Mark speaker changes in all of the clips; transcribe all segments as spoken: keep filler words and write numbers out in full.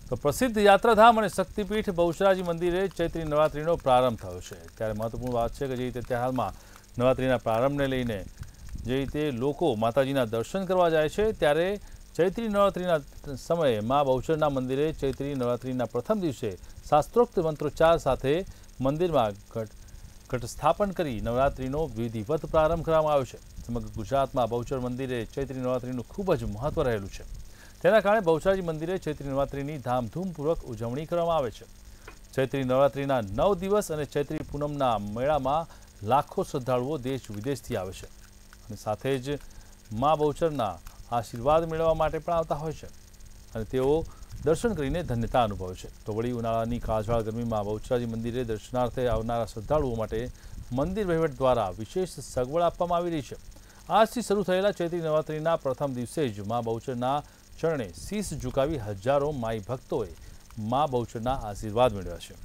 Speaker 1: તો પ્રસિદ્ધ યાત્રાધામ અને શક્તિપીઠ બહુચરાજી મંદિરે ચૈત્રી નવરાત્રિનો પ્રારંભ થયો છે। ત્યારે મહત્વપૂર્ણ વાત છે કે જે રીતે હાલમાં નવરાત્રિના પ્રારંભને લઈને જે રીતે લોકો માતાજીના દર્શન કરવા જાય છે, ત્યારે ચૈત્રી નવરાત્રિના સમયે મા બહુચરના મંદિરે ચૈત્રી નવરાત્રિના પ્રથમ દિવસે શાસ્ત્રોક્ત મંત્રોચ્ચાર સાથે મંદિરમાં ઘટ ઘટ સ્થાપન કરી નવરાત્રિનો વિધિવત પ્રારંભ કરવામાં આવ્યો છે। સમગ્ર ગુજરાતમાં બહુચર મંદિરે ચૈત્રી નવરાત્રિનું ખૂબ જ મહત્વ રહેલું છે। તેના કારણે બહુચરાજી મંદિરે ચૈત્રી નવરાત્રિની ધામધૂમપૂર્વક ઉજવણી કરવામાં આવે છે। ચૈત્રી નવરાત્રિના નવ દિવસ અને ચૈત્રી પૂનમના મેળામાં લાખો શ્રદ્ધાળુઓ દેશ વિદેશથી આવે છે અને સાથે જ મા બહુચરના આશીર્વાદ મેળવવા માટે પણ આવતા હોય છે અને તેઓ દર્શન કરીને ધન્યતા અનુભવે છે। તો વળી ઉનાળાની કાળઝાળ ગરમીમાં બહુચરાજી મંદિરે દર્શનાર્થે આવનારા શ્રદ્ધાળુઓ માટે મંદિર વહીવટ દ્વારા વિશેષ સગવડ આપવામાં આવી રહી છે। આજથી શરૂ થયેલા ચૈત્રી નવરાત્રિના પ્રથમ દિવસે જ મા બહુચરના ચરણે શીશ ઝુકાવી હજારો માઈ ભક્તોએ મા બહુચરના આશીર્વાદ મેળવ્યા છે।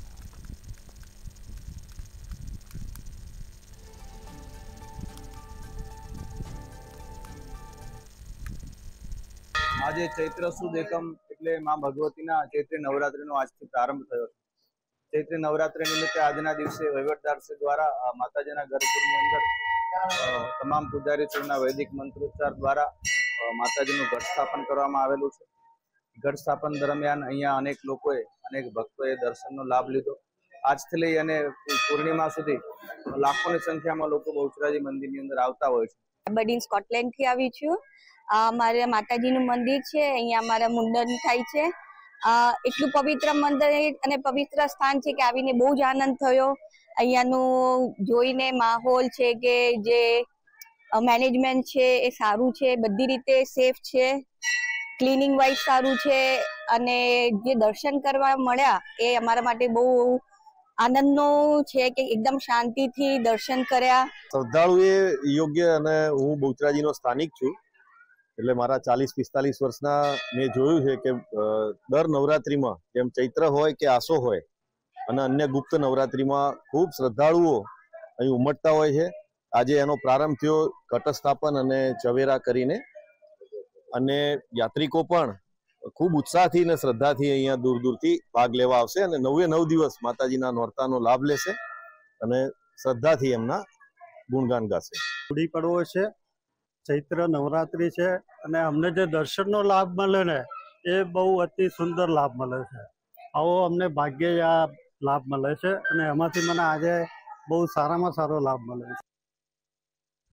Speaker 2: आज चैत्र सुद एकम એટલે માં ભગવતીના ચૈત્રી નવરાત્રીનો આજથી પ્રારંભ થયો છે। ચૈત્રી નવરાત્રી નિમિત્તે આજના દિવસે વહીવટદારશ્રી દ્વારા માતાજીના ગર્ભગૃહની અંદર તમામ પૂજારીશ્રીના વૈદિક મંત્રોચ્ચાર દ્વારા માતાજીનું ઘટ સ્થાપન કરવામાં આવેલું છે। ઘટ સ્થાપન દરમિયાન અહીંયા અનેક લોકોએ અનેક ભક્તોએ દર્શનનો લાભ લીધો। આજથી લઈ અને પૂર્ણિમા સુધી લાખોની સંખ્યામાં લોકો બહુચરાજી મંદિરની અંદર આવતા હોય છે।
Speaker 3: બડીન સ્કોટલેન્ડથી આવી છું। અમારે માતાજીનું મંદિર છે, અહીંયા અમારા મુંડન થાય છે। એટલું પવિત્ર મંદિર અને પવિત્ર સ્થાન છે કે આવીને બહુ જ આનંદ થયો। અહીંયાનું જોઈને માહોલ છે કે જે મેનેજમેન્ટ છે એ સારું છે, બધી રીતે સેફ છે, ક્લિનિંગ વાઇઝ સારું છે અને જે દર્શન કરવા મળ્યા એ અમારા માટે બહુ આનંદનો છે કે એકદમ શાંતિથી દર્શન કર્યા।
Speaker 4: શ્રદ્ધાળુએ યોગ્ય અને હું બહુચરાજીનો સ્થાનિક છું એટલે મારા ચાલીસ પિસ્તાલીસ વર્ષના મેં જોયું છે કે દર નવરાત્રિમાં જેમ ચૈત્ર હોય કે આસો હોય અને અન્ય ગુપ્ત નવરાત્રિમાં ખૂબ શ્રદ્ધાળુઓ અહીં ઉમટતા હોય છે। આજે એનો પ્રારંભ થયો ઘટસ્થાપન અને ચવેરા કરીને અને યાત્રિકો પણ ખૂબ ઉત્સાહથી અને શ્રદ્ધાથી અહીંયા દૂર દૂરથી ભાગ લેવા આવશે અને નવે નવ દિવસ માતાજીના નોરતાનો લાભ લેશે અને શ્રદ્ધાથી એમના ગુણગાન ગાશે।
Speaker 5: ગુડી પડવો છે, ચૈત્ર નવરાત્રિ છે અને અમને જે દર્શનનો લાભ મળે ને એ બહુ અતિ સુંદર લાભ મળે છે। આવો અમને ભાગ્યે આ લાભ મળે છે અને એમાંથી મને આજે બહુ સારામાં સારો લાભ મળે છે।